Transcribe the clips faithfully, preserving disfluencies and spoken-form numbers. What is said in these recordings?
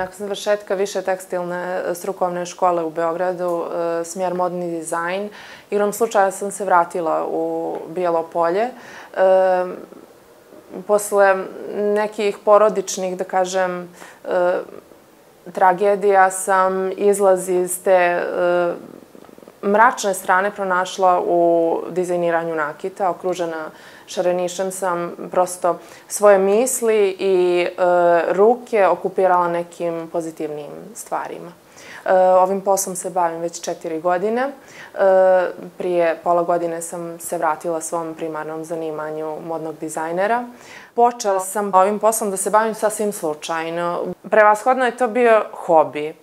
nakon završetka više tekstilne strukovne škole u Beogradu, smjer modni dizajn. Igrom slučaja sam se vratila u Bijelo Polje. Posle nekih porodičnih, da kažem, tragedija sam izlaz iz te mračne strane pronašla u dizajniranju nakita. Okružena šarenišem sam prosto svoje misli i ruke okupirala nekim pozitivnim stvarima. Ovim poslom se bavim već četiri godine. Prije pola godine sam se vratila svom primarnom zanimanju modnog dizajnera. Počela sam ovim poslom da se bavim sasvim slučajno. Prevashodno je to bio hobi.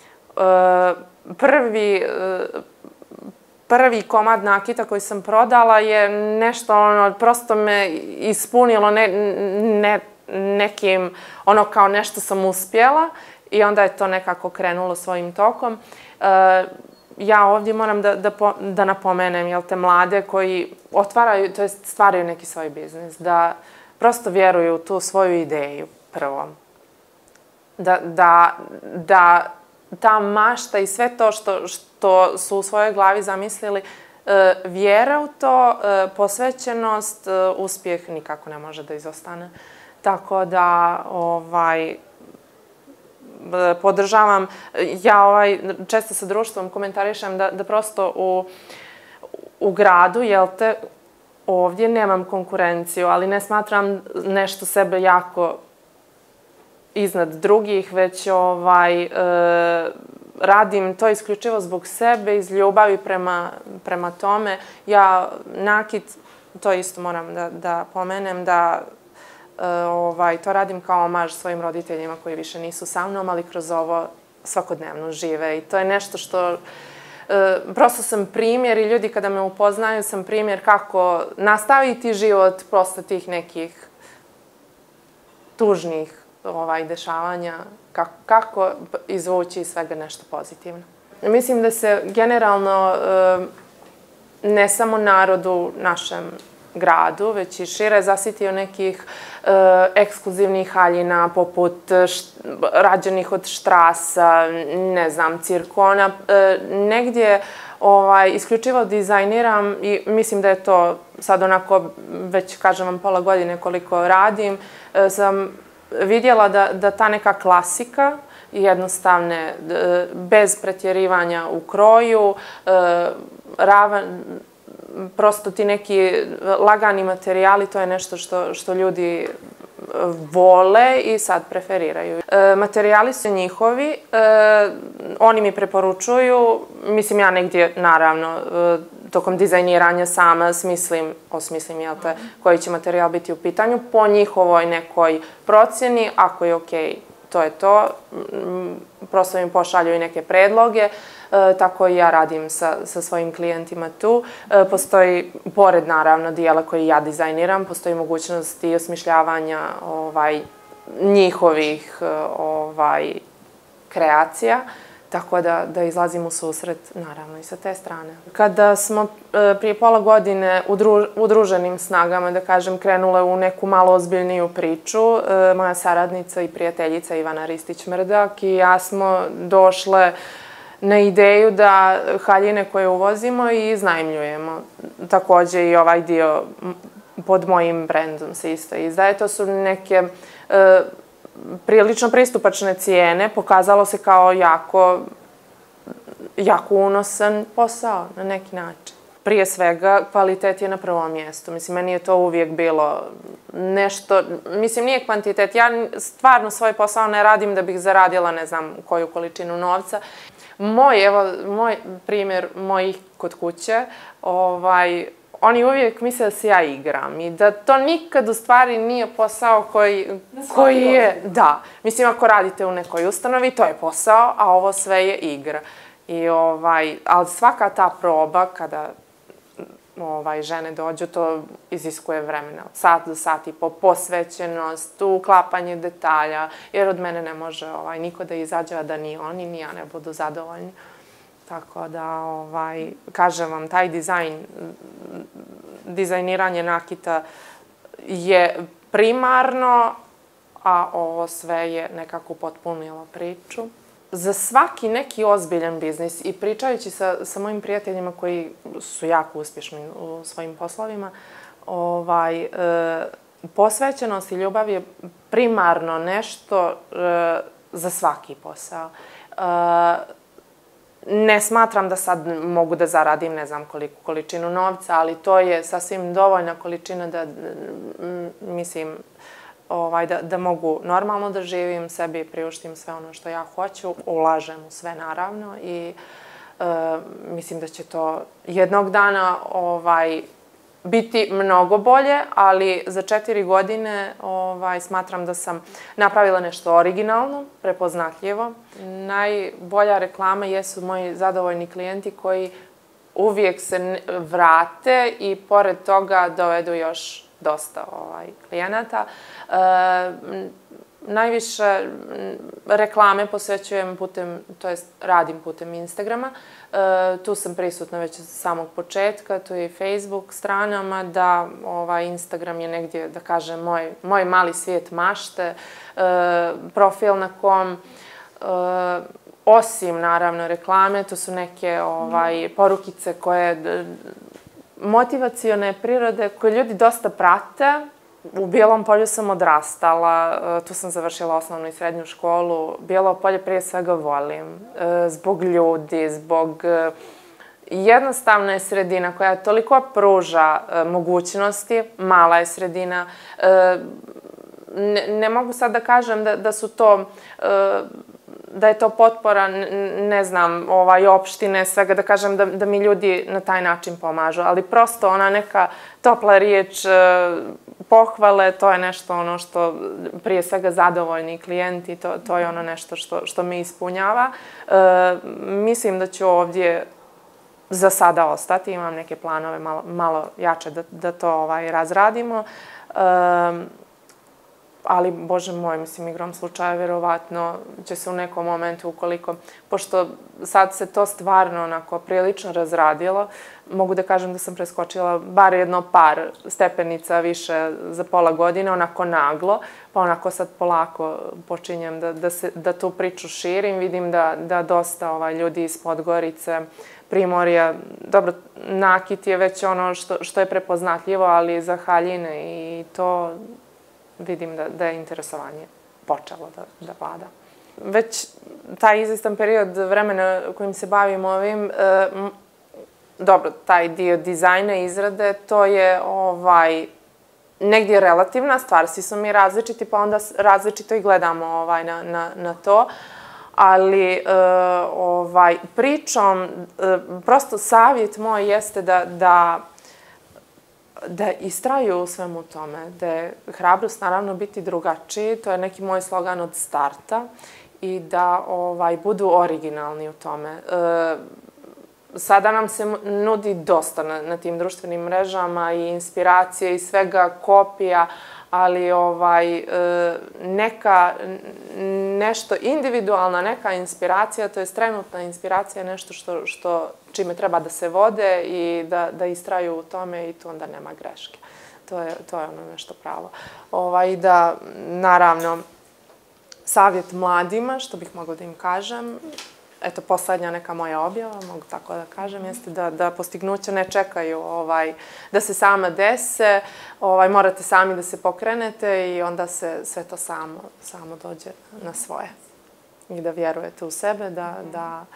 Prvi Prvi komad nakita koji sam prodala je nešto, ono, prosto me ispunilo nekim, ono, kao nešto sam uspjela i onda je to nekako krenulo svojim tokom. Ja ovdje moram da napomenem, jel te, mlade koji otvaraju, to jest stvaraju neki svoj biznis, da prosto vjeruju u tu svoju ideju prvo. Da ta mašta i sve to što su u svojoj glavi zamislili, vjera u to, posvećenost, uspjeh nikako ne može da izostane. Tako da podržavam, ja često sa društvom komentarišem da prosto u gradu, jel te, ovdje nemam konkurenciju, ali ne smatram nešto sebe jako iznad drugih, već radim to isključivo zbog sebe, iz ljubavi prema tome. Ja nakit, to isto moram da pomenem, da to radim kao omaž svojim roditeljima koji više nisu sa mnom, ali kroz ovo svakodnevno žive. I to je nešto što, prosto sam primjer i ljudi kada me upoznaju sam primjer kako nastaviti život posle tih nekih tužnih dešavanja, kako izvući iz svega nešto pozitivno. Mislim da se generalno ne samo narod u našem gradu, već i šire zasitio nekih ekskluzivnih haljina poput rađenih od štrasa, ne znam, cirkona. Negdje isključivo dizajniram i mislim da je to sad onako, već kažem vam pola godine koliko radim, sam vidjela da ta neka klasika, jednostavne, bez pretjerivanja u kroju, prosto ti neki lagani materijali, to je nešto što ljudi vole i sad preferiraju. Materijali su njihovi, oni mi preporučuju, mislim ja negdje, naravno, tokom dizajniranja sama smislim, osmislim, jel te, koji će materijal biti u pitanju, po njihovoj nekoj procjeni, ako je okej, to je to, prosto mi pošalju i neke predloge, tako i ja radim sa svojim klijentima tu. Postoji, pored naravno dijela koji ja dizajniram, postoji mogućnost i osmišljavanja njihovih kreacija, tako da izlazim u susret naravno i sa te strane. Kada smo prije pola godine udruženim snagama, da kažem, krenule u neku malo ozbiljniju priču, moja saradnica i prijateljica Ivana Ristić-Mrdak i ja smo došle na ideju da haljine koje uvozimo i iznajmljujemo. Također i ovaj dio pod mojim brendom se isto izdaje. To su neke prilično pristupačne cijene. Pokazalo se kao jako, jako unosan posao na neki način. Prije svega, kvalitet je na prvom mjestu. Mislim, meni je to uvijek bilo nešto, mislim, nije kvantitet. Ja stvarno svoj posao ne radim da bih zaradila ne znam koju količinu novca. Moj, evo, moj primjer mojih kod kuće, oni uvijek misle da se ja igram i da to nikad u stvari nije posao koji je, da, mislim, ako radite u nekoj ustanovi, to je posao, a ovo sve je igra. Ali svaka ta proba, kada žene dođu, to iziskuje vremena. Sat do sat i po, posvećenost, uklapanje detalja, jer od mene ne može niko da izađe, a da ni oni, ni ja ne budu zadovoljni. Tako da, kažem vam, taj dizajn, dizajniranje nakita je primarno, a ovo sve je nekako potpunilo priču. Za svaki neki ozbiljan biznis i pričajući sa, sa mojim prijateljima koji su jako uspješni u svojim poslovima, ovaj, e, posvećenost i ljubav je primarno nešto e, za svaki posao. E, ne smatram da sad mogu da zaradim ne znam koliku količinu novca, ali to je sasvim dovoljna količina da, mislim, ovaj, da, da mogu normalno da živim, sebi priuštim sve ono što ja hoću, ulažem u sve naravno i e, mislim da će to jednog dana ovaj, biti mnogo bolje, ali za četiri godine ovaj, smatram da sam napravila nešto originalno, prepoznatljivo. Najbolja reklama jesu moji zadovoljni klijenti koji uvijek se vrate i pored toga dovedu još dosta ovaj, klijenata. E, najviše reklame posvećujem putem, to jest radim putem Instagrama. E, tu sam prisutna već od samog početka, tu je i Facebook stranama, da ovaj, Instagram je negdje, da kažem, moj, moj mali svijet mašte, e, profil na kom, e, osim naravno reklame, to su neke ovaj, porukice koje motivacione prirode koje ljudi dosta prate. U Bijelom Polju sam odrastala, tu sam završila osnovnu i srednju školu. Bijelo Polje prije svega volim, zbog ljudi, zbog jednostavna je sredina koja toliko pruža mogućnosti, mala je sredina. Ne, ne mogu sad da kažem da, da su to da je to potpora, ne znam, ovaj, opštine, svega, da kažem da, da mi ljudi na taj način pomažu, ali prosto ona neka topla riječ, pohvale, to je nešto ono što prije svega zadovoljni klijenti, to, to je ono nešto što, što me ispunjava. E, mislim da ću ovdje za sada ostati, imam neke planove malo, malo jače da, da to ovaj, razradimo. E, ali, Bože moj, mislim, igrom slučaja, vjerovatno će se u nekom momentu, ukoliko, pošto sad se to stvarno onako prilično razradilo, mogu da kažem da sam preskočila bar jedno par stepenica više za pola godine, onako naglo, pa onako sad polako počinjem da, da, se, da tu priču širim. Vidim da, da dosta ovaj, ljudi iz Podgorice, Primorja, dobro, nakit je već ono što, što je prepoznatljivo, ali za haljine i to vidim da, da je interesovanje počelo da, da vlada. Već taj izvestan period vremena kojim se bavim ovim, e, dobro, taj dio dizajna i izrade, to je ovaj, negdje relativna stvar. Svi su mi različiti, pa onda različito i gledamo ovaj, na, na, na to. Ali e, ovaj, pričom, e, prosto savjet moj jeste da, da da istraju u svemu tome, da je hrabrost naravno biti drugačiji, to je neki moj slogan od starta, i da ovaj, budu originalni u tome. E, sada nam se nudi dosta na, na tim društvenim mrežama i inspiracije i svega kopija, ali ovaj, e, neka, nešto individualna, neka inspiracija, to je trenutna inspiracija, nešto što, što čime treba da se vode i da, da istraju u tome i tu onda nema greške. To je, to je ono nešto pravo. Ovaj, da, naravno, savjet mladima, što bih mogla da im kažem, eto, poslednja neka moja objava, mogu tako da kažem, jeste da, da postignuća ne čekaju ovaj, da se sama dese, ovaj, morate sami da se pokrenete i onda se sve to samo, samo dođe na svoje. I da vjerujete u sebe, da, da,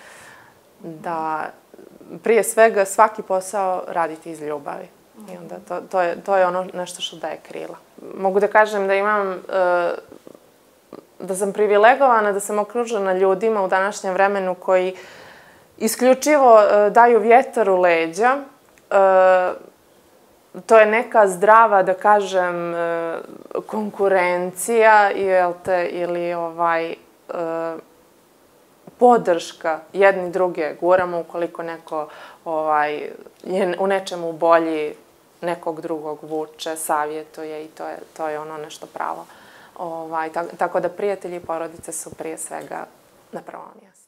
da prije svega svaki posao radite iz ljubavi. I onda to, to, je, to je ono nešto što daje krila. Mogu da kažem da imam... Uh, da sam privilegovana, da sam okružena ljudima u današnjem vremenu koji isključivo e, daju vjetar u leđa. E, to je neka zdrava, da kažem, e, konkurencija jel te, ili ovaj, e, podrška jedni druge. Guramo ukoliko neko ovaj, je u nečemu bolji, nekog drugog vuče, savjetuje i to je, to je ono nešto pravo. Ovaj, tako da prijatelji i porodice su prije svega na prvom mjestu.